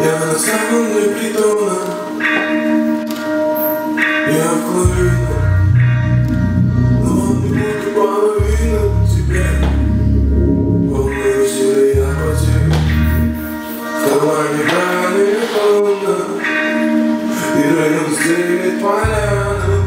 Я на самом дне притона, я в клавину, но не буду половину тебе. Полное усилие я потерю, в кармане брали полно, и район стелит поляну.